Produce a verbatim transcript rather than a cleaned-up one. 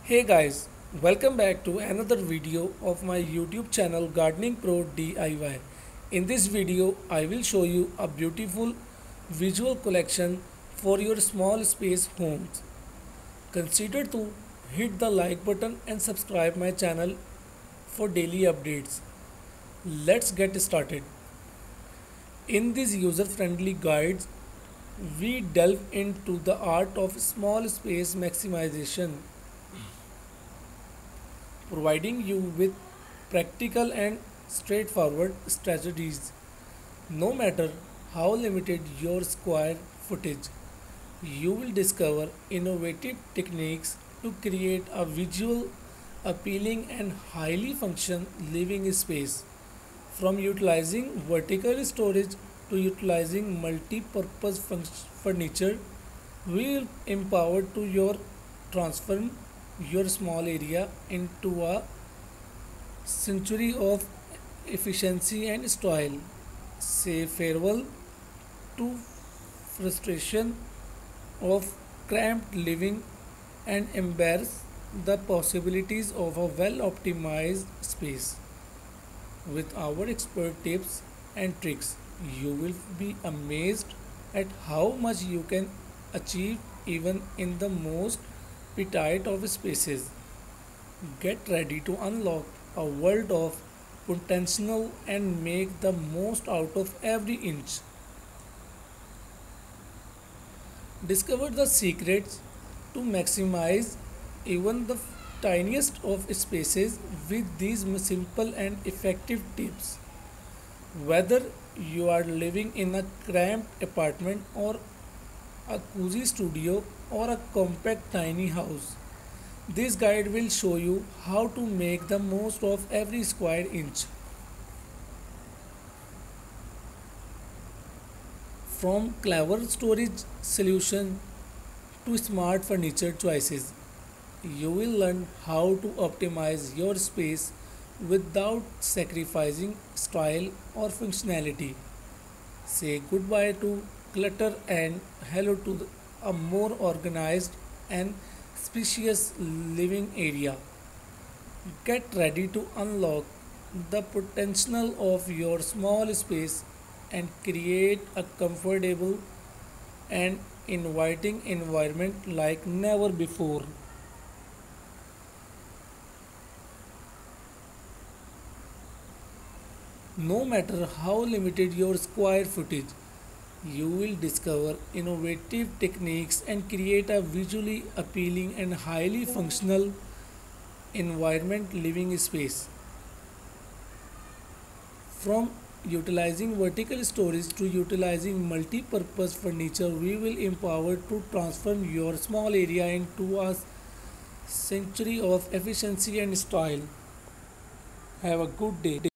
Hey guys, welcome back to another video of my YouTube channel Gardening Pro D I Y. In this video, I will show you a beautiful visual collection for your small space homes. Consider to hit the like button and subscribe my channel for daily updates. Let's get started. In these user-friendly guides, we delve into the art of small space maximization, providing you with practical and straightforward strategies. No matter how limited your square footage, you will discover innovative techniques to create a visual, appealing, and highly functional living space. From utilizing vertical storage to utilizing multi-purpose func- furniture, we will empower to your transform your small area into a century of efficiency and style. Say farewell to frustration of cramped living and embrace the possibilities of a well optimized space. With our expert tips and tricks, you will be amazed at how much you can achieve even in the most petite of spaces. Get ready to unlock a world of potential and make the most out of every inch. Discover the secrets to maximize even the tiniest of spaces with these simple and effective tips. Whether you are living in a cramped apartment or a cozy studio or a compact tiny house, this guide will show you how to make the most of every square inch. From clever storage solution to smart furniture choices, you will learn how to optimize your space without sacrificing style or functionality. Say goodbye to clutter and hello to a more organized and spacious living area. Get ready to unlock the potential of your small space and create a comfortable and inviting environment like never before. No matter how limited your square footage, you will discover innovative techniques and create a visually appealing and highly functional environment living space. From utilizing vertical storage to utilizing multi-purpose furniture, we will empower to transform your small area into a century of efficiency and style. Have a good day.